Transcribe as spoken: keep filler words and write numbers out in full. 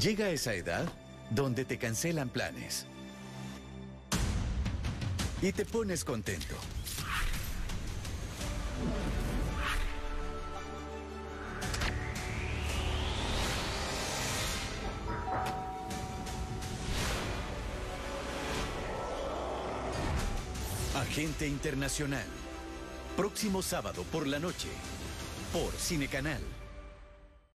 Llega esa edad donde te cancelan planes y te pones contento. Agente Internacional. Próximo sábado por la noche, por CINECANAL.